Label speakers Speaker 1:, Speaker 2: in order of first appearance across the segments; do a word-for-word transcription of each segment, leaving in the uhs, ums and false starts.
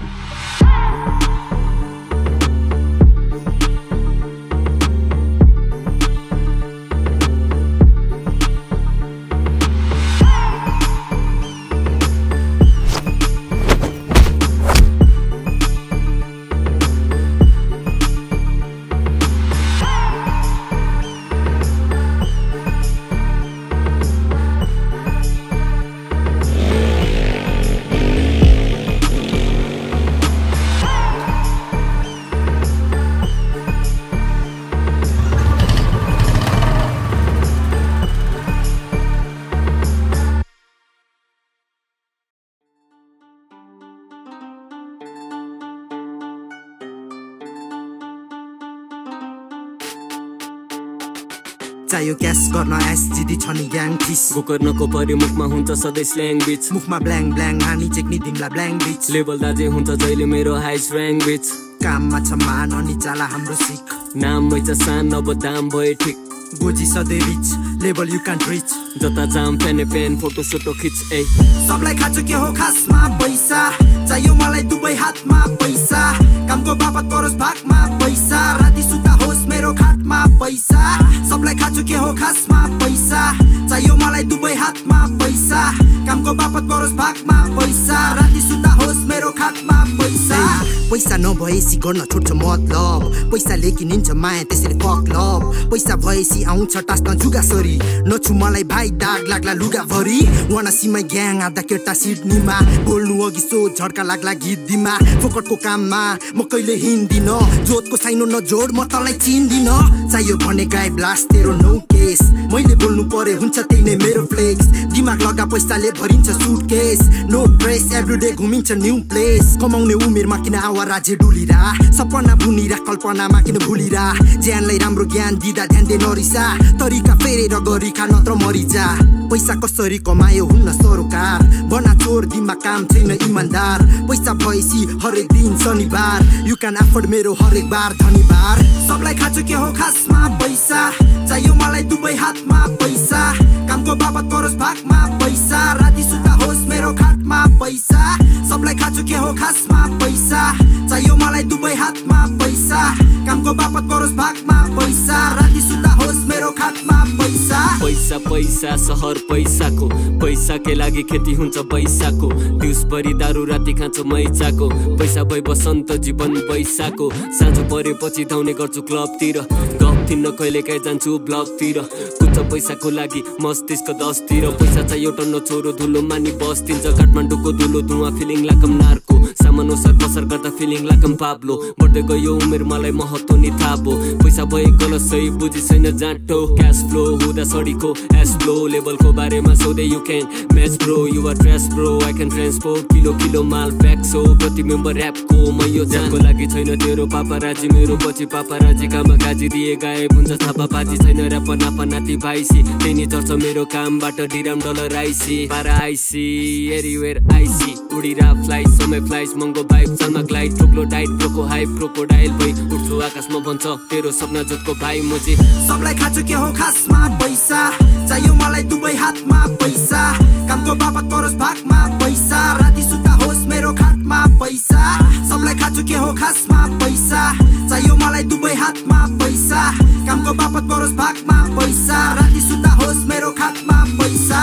Speaker 1: चाहियो क्यास गर्न एसजिडी छ नि ग्याङ फिस
Speaker 2: गोकर्णको परिमुखमा हुन्छ सधैँ स्ल्याङ बिच
Speaker 1: मुखमा ब्ल्याङ ब्ल्याङ हानी चेक्नी दिमला ब्ल्याङ बिच
Speaker 2: लेभल दाजे हुन्छ जहिले मेरो हाइस्ट र्याङ्क बिच
Speaker 1: काममा छ मान अनि चाला हाम्रो सिक
Speaker 2: नाम मैच सान अब दाम भए ठिक
Speaker 1: गोजी सधैँ reach level you can't reach
Speaker 2: जता जाम पेन पेन फोटो सोटो खिच ए
Speaker 1: सबलाई खाँचो के हो खासमा पैसा चाहियो मलाई दुवै हातमा पैसा कामको बापत परोस् भागमा पैसा राति सुता होस् मेरो खाटमा पैसा सबलाई खाँचो के हो खासमा पैसा चाहियो मलाई दुवै हातमा पैसा कामको बापत परोस् भागमा पैसा राति सुता होस् मेरो खाटमा पैसा पैसा नभएसी गर्न छोड्छ मतलब पैसा लेकिनिन्छ माया त्यसरी फक लभ पैसा भएसी आउँछ टास्न जुगासरी नछु मलाई भाइ दाग लाग्ला लुगा भरि वाना सीमा ग्याङ आधा केटा सिडनीमा बोल्नु अघि सो झड्का लाग्ला गीत दिमा फोकटको काममा म कहिले हिँड्दिन जोतको साइनो नजोड म तँलाई चिन्दिन चाहियो भने गाई ब्लास्ट तेरो नो केस मैले बोल्नु परे हुन्छ त्यही नै मेरो फ्लेक्स दिमाग लगा पैसाले भरिन्छ सुटकेस नो प्रेस एभ्रीडे घुमिन्छ न्यू प्लेस कमाउने उमेरमा किन आवा राज्य डुलिरा सपना बुनिरा कल्पनामा किन भुलिरा ज्यानलाई राम्रो ज्ञान दिँदा ध्यान दे नरिसा तरिका फेरेर गरी खा नत्र मरिजा पैसा कसरी कमायो हुन्न सरोकार बना चोर दिमाग काम छैन इमानदार पैसा भएसी हरेक दिन शनिबार यु क्यान अफोर्ड मेरो हरेक बार धनीबार सबलाई खाँचो के हो खासमा पैसा चाहियो मलाई दुवै हातमा पैसा कामको बापत परोस् भागमा पैसा राति सुता होस् मेरो खाटमा पैसा सबलाई खाँचो के हो खासमा पैसा चाहियो मलाई दुवै हातमा पैसा कामको बापत परोस् भागमा पैसा राति सुता होस् मेरो खाटमा पैसा
Speaker 2: पैसा पैसा सहर पैसाको पैसा के लागि खेती हुन्छ पैसाको दिउँसभरि दारू राति खान्छ मैचाको पैसा भई बसन्त जीवन पैसाको साँझ परेपछि धाउने गर्छु क्लबतिर गफ थिन्न कहिले काहीँ जान्छु ब्लगतिर कुछ पैसाको लागि मस्तिष्क दसतिर पैसा चाहियो टन्न छोरो धुलो मानी बस्तिन्छ काठमाडौँको धुलो धुवा फिलिङ लाकम नार्को सामान ओसर पसर गर्दा फिलिङ लाकम पाब्लो बढ्दै गयो उमेर मलाई महत्त्व नि थाहा भो पैसा भए गलत सही बुझी छैन जाँटो क्यास फ्लो हुँदा सडीको एस फ्लो लेभलको बारेमा सोधे you can match bro you are trace bro I can transport kilo kilo माल फ्याक्सो प्रति मेम्बर ऱ्यापको म यो जानको लागि छैन तेरो पापाराजी मेरो पछि पापाराजी काममा गाजी दिए गायब हुन्छ थापापाजी छैन ऱ्याप नापा नाति भाइसी त्यही नि चर्छ मेरो कामबाट डिराम डलर आइसी पारा आइसी एरिवेयर आइसी उडिरा फ्लाइट समय फ्लाइट महँगो बाइक सालमा ग्लाइड ठुक्लो डाइट प्रोको हाइप क्रोकोडाइल भई उठ्छु आकाशमा भन्छ तेरो सपना जतको भाइ मोजी
Speaker 1: सबलाई खाँचो के हो खासमा पैसा चाहियो मलाई दुवै हातमा पैसा कामको बापत परोस् भागमा पैसा राति सुता होस् मेरो खाटमा पैसा सबलाई खाँचो के हो खासमा पैसा चाहियो मलाई दुवै हातमा पैसा कामको बापत परोस् भागमा पैसा राति सुता होस् मेरो खाटमा पैसा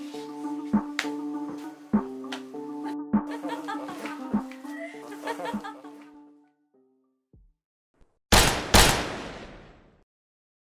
Speaker 3: Ha ha ha!